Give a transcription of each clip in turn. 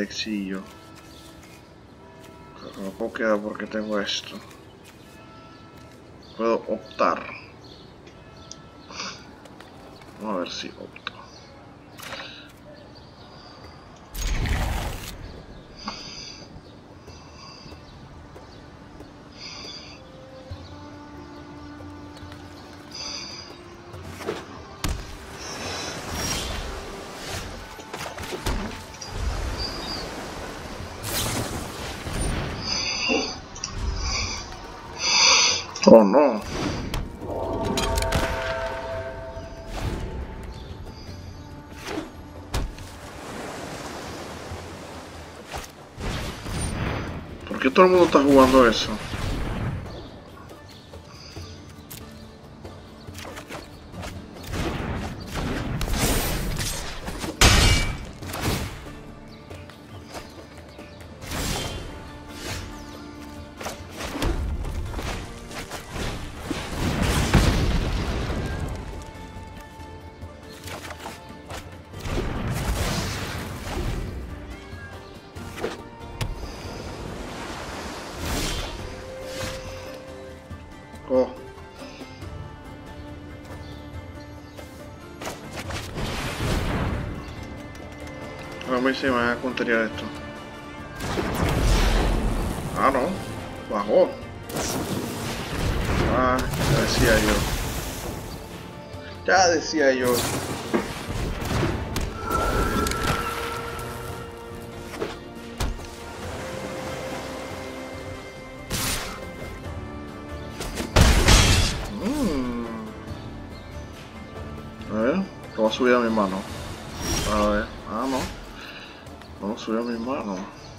flexillo. No puedo quedar porque tengo esto. Puedo optar. Vamos a ver si opto. Oh no. ¿Por qué todo el mundo está jugando eso? Oh. A mí se me va a contaría esto. Ah, no. Bajó. Ah, ya decía yo. Ya decía yo. A ver, lo voy a subir a mi mano. A ver, ah no. Vamos a subir a mi mano.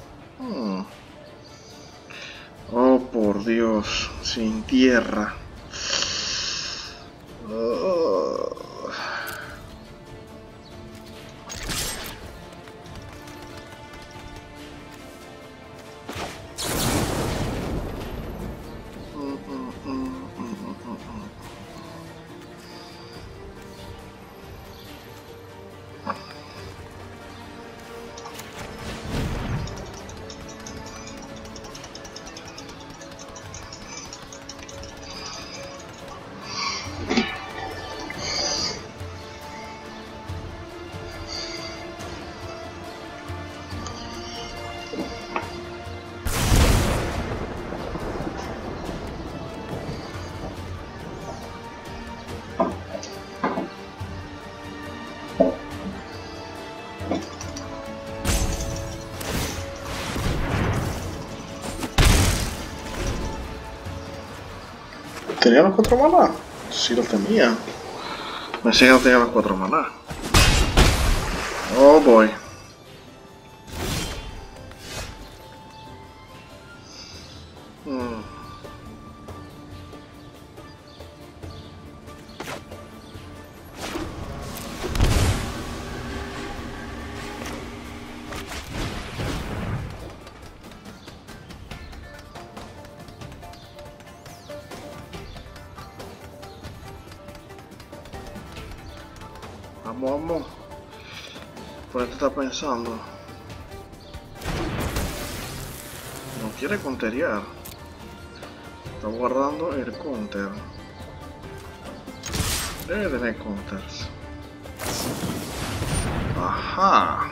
Oh, por Dios, sin tierra. ¿Tenía los 4 maná? Sí los tenía. Me decía que no tenía los 4 maná. Oh boy. Vamos. Por esto está pensando. No quiere counterear. Está guardando el counter. Debe tener counters. Ajá.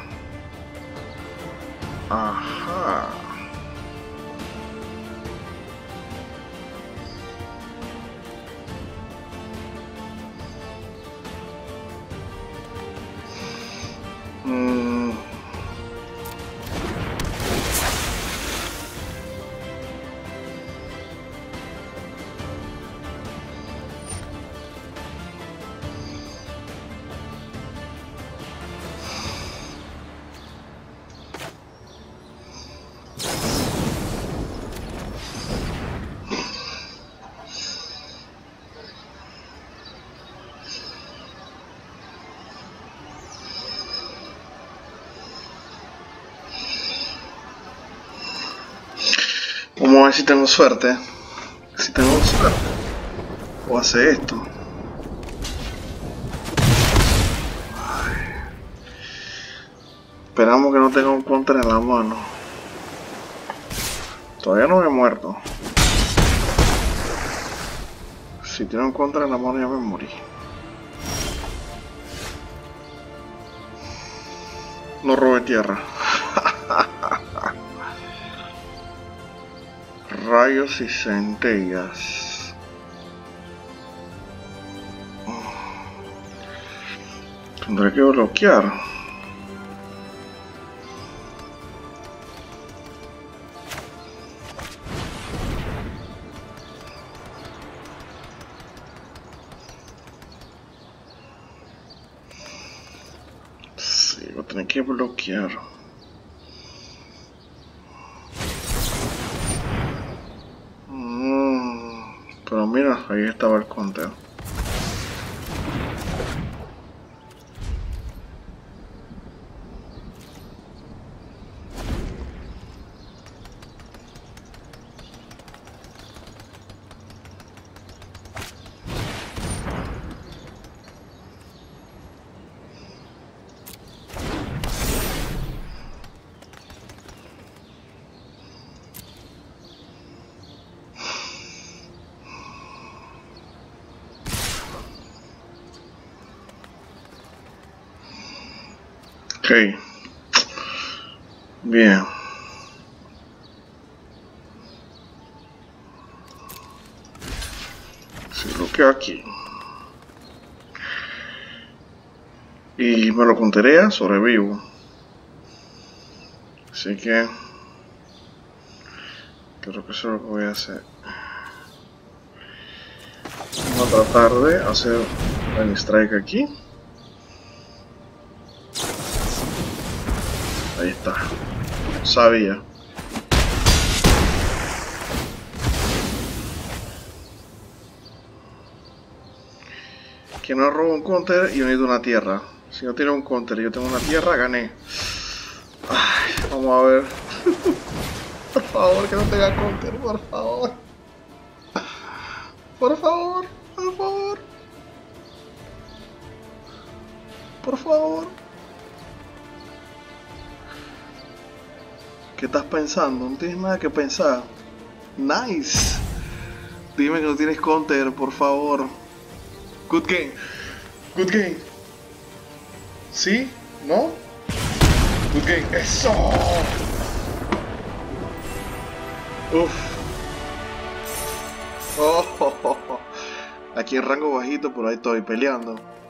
Vamos a ver si tengo suerte. Si tengo suerte. O hace esto. Esperamos que no tenga un counter en la mano. Todavía no me he muerto. Si tiene un counter en la mano ya me morí. No robe tierra. Rayos y centellas. Tendré que bloquear. Sí, lo tengo que bloquear. Pero mira, ahí estaba el counter. Ok. Bien. Si bloqueo aquí. Y me lo contaría, sobrevivo. Así que creo que eso es lo que voy a hacer. Vamos a tratar de hacer un strike aquí. Ahí está. Sabía. Que no robo un counter y yo necesito una tierra. Si no tiene un counter y yo tengo una tierra, gané. Ay, vamos a ver. Por favor, que no tenga counter, por favor. Por favor, por favor. Por favor. ¿Qué estás pensando? No tienes nada que pensar. Nice. Dime que no tienes counter, por favor. Good game. Good game. ¿Sí? ¿No? Good game. ¡Eso! Uf. Oh, oh, oh. Aquí en rango bajito, pero ahí estoy peleando.